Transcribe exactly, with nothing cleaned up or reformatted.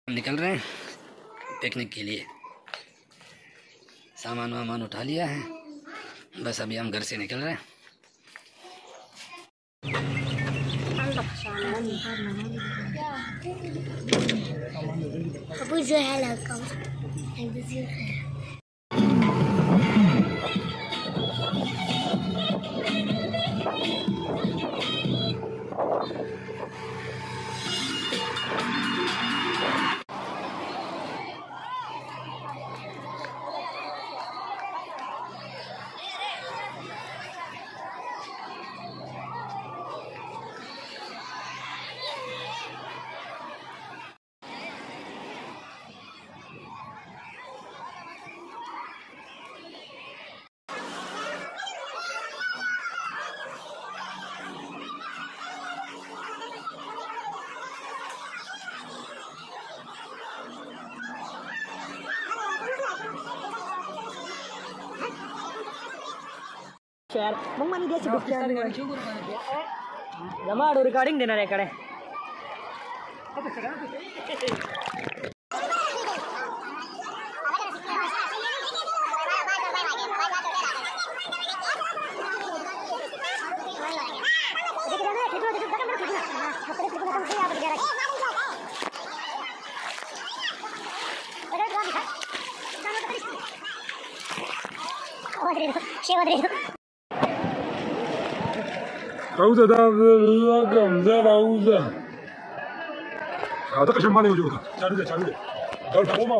हम निकल रहे हैं पिकनिक के लिए। सामान वामान उठा लिया है, बस अभी हम घर से निकल रहे हैं। अबू जो है लड़का share mong mani dia cukup share lama ada recording dena ya kare Pausa da gamza pausa. Ada kaçan bana yok. Çarı de çarı de. Dal tamam.